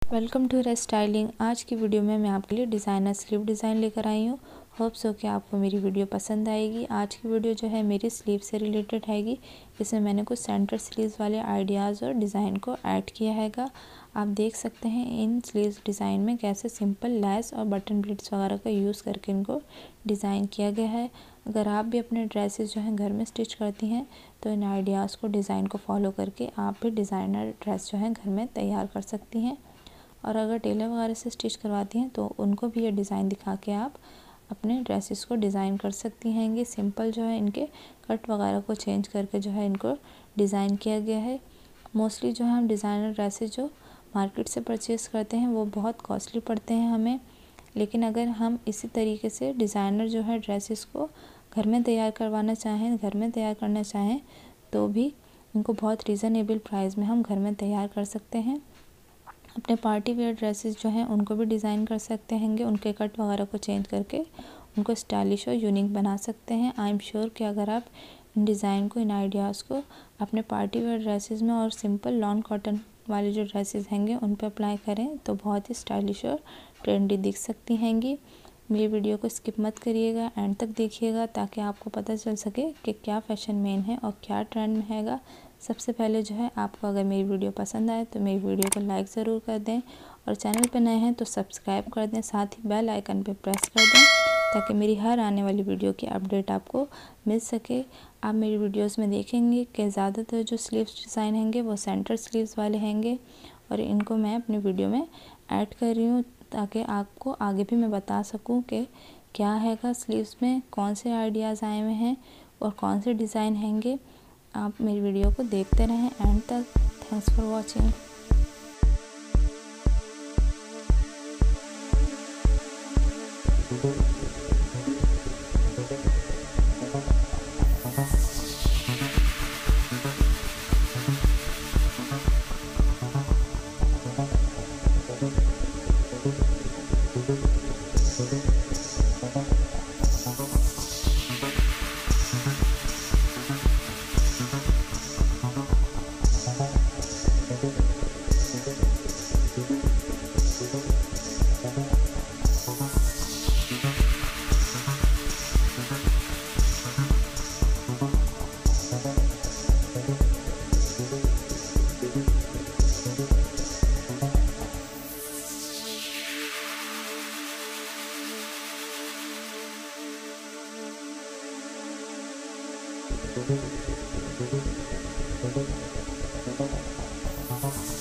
Welcome to styling. आज की video में मैं आपके लिए डिज़ाइनर स्लीव डिज़ाइन लेकर आई हूँ। होप्स हो कि आपको मेरी वीडियो पसंद आएगी। आज की वीडियो जो है मेरी स्लीव से रिलेटेड हैगी। इसमें मैंने कुछ सेंटर स्लीव्स वाले आइडियाज़ और डिज़ाइन को ऐड किया हैगा। आप देख सकते हैं इन स्लीव्स डिज़ाइन में कैसे सिंपल लैस और बटन ब्लिट्स वगैरह का यूज़ करके इनको डिज़ाइन किया गया है। अगर आप भी अपने ड्रेसेस जो हैं घर में स्टिच करती हैं तो इन आइडियाज़ को डिज़ाइन को फॉलो करके आप भी डिज़ाइनर ड्रेस जो है घर में तैयार कर सकती हैं। और अगर टेलर वगैरह से स्टिच करवाती हैं तो उनको भी ये डिज़ाइन दिखा के आप अपने ड्रेसेस को डिज़ाइन कर सकती हैं। ये सिंपल जो है इनके कट वगैरह को चेंज करके जो है इनको डिज़ाइन किया गया है। मोस्टली जो है हम डिज़ाइनर ड्रेसेस जो मार्केट से परचेज़ करते हैं वो बहुत कॉस्टली पड़ते हैं हमें, लेकिन अगर हम इसी तरीके से डिज़ाइनर जो है ड्रेसेस को घर में तैयार करना चाहें तो भी इनको बहुत रीज़नेबल प्राइस में हम घर में तैयार कर सकते हैं। अपने पार्टी वेयर ड्रेसेस जो हैं उनको भी डिज़ाइन कर सकते हैं, उनके कट वगैरह को चेंज करके उनको स्टाइलिश और यूनिक बना सकते हैं। आई एम श्योर कि अगर आप इन डिज़ाइन को, इन आइडियाज़ को अपने पार्टी वेयर ड्रेसेस में और सिंपल लॉन कॉटन वाले जो ड्रेसेस हैं उन पर अप्लाई करें तो बहुत ही स्टाइलिश और ट्रेंडी दिख सकती हैंगी। मेरी वीडियो को स्किप मत करिएगा, एंड तक देखिएगा ताकि आपको पता चल सके कि क्या फ़ैशन मेन है और क्या ट्रेंड में हैगा। सबसे पहले जो है आपको अगर मेरी वीडियो पसंद आए तो मेरी वीडियो को लाइक ज़रूर कर दें, और चैनल पर नए हैं तो सब्सक्राइब कर दें, साथ ही बेल आइकन पर प्रेस कर दें ताकि मेरी हर आने वाली वीडियो की अपडेट आपको मिल सके। आप मेरी वीडियोस में देखेंगे कि ज़्यादातर जो स्लीव्स डिज़ाइन हैंगे वो सेंटर स्लीव्स वाले हैंगे, और इनको मैं अपनी वीडियो में ऐड कर रही हूँ ताकि आपको आगे भी मैं बता सकूँ कि क्या हैगा स्लीव्स में, कौन से आइडियाज़ आए हुए हैं और कौन से डिज़ाइन हैंगे। आप मेरी वीडियो को देखते रहें एंड तक। Thanks for watching. Thank you.